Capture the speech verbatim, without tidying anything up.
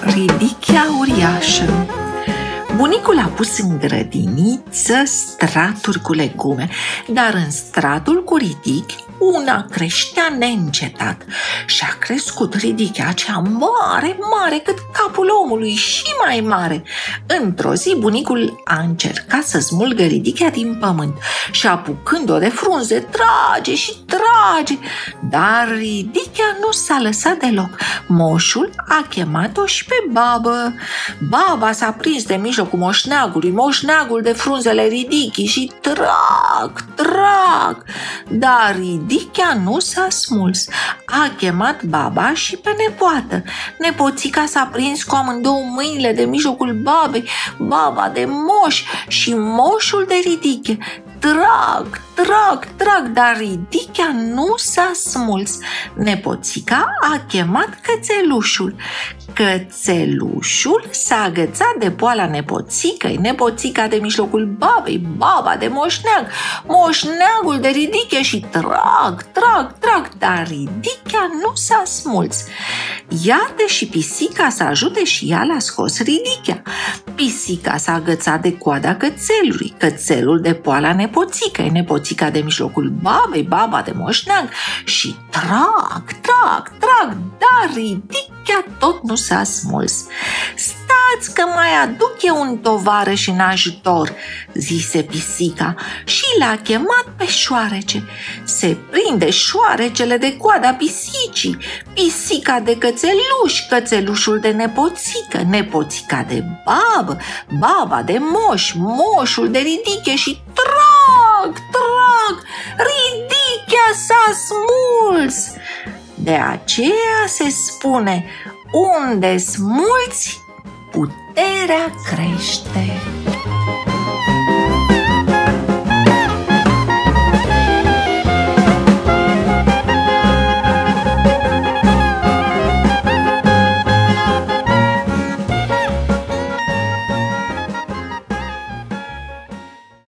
Ridichea uriașă. Bunicul a pus în grădiniță straturi cu legume, dar în stratul cu ridichi una creștea neîncetat și a crescut ridichea cea mare, mare cât capul omului și mai mare. Într-o zi bunicul a încercat să smulgă ridichea din pământ și apucând-o de frunze trage și trage, dar ridichea nu s-a lăsat deloc. Moșul a chemat-o și pe babă. Baba s-a prins de mijlocul moșneagului, moșneagul de frunzele ridichii și trag, trag, dar ridichea nu s-a smuls. A chemat baba și pe nepoată. Nepoțica s-a prins cu amândouă mâinile de mijlocul babei, baba de moș și moșul de ridiche. Trag, trag, trag, dar ridichea nu s-a smuls. Nepoțica a chemat cățelușul. Cățelușul s-a agățat de poala nepoțicăi, nepoțica de mijlocul babei, baba de moșneag, moșneagul de ridiche și trag, trag, trag, dar ridichea nu s-a smuls. Iată și pisica să ajute și ea l-a scos ridichea. Pisica s-a agățat de coada cățelului, cățelul de poala nepoțicăi, nepoțica de mijlocul babei, baba de moșneag și trag, trag, trag, dar ridichea tot nu s-a smuls. Stați că mai aduc eu un tovarăș în ajutor, zise pisica și l-a chemat pe șoarece. Se prinde șoarecele de coada pisicii, pisica de cățeluș, cățelușul de nepoțică, nepoțica de babă, baba de moș, moșul de ridiche și trag, trag, ridichea s-a smuls. De aceea se spune: unde smulți, puterea crește.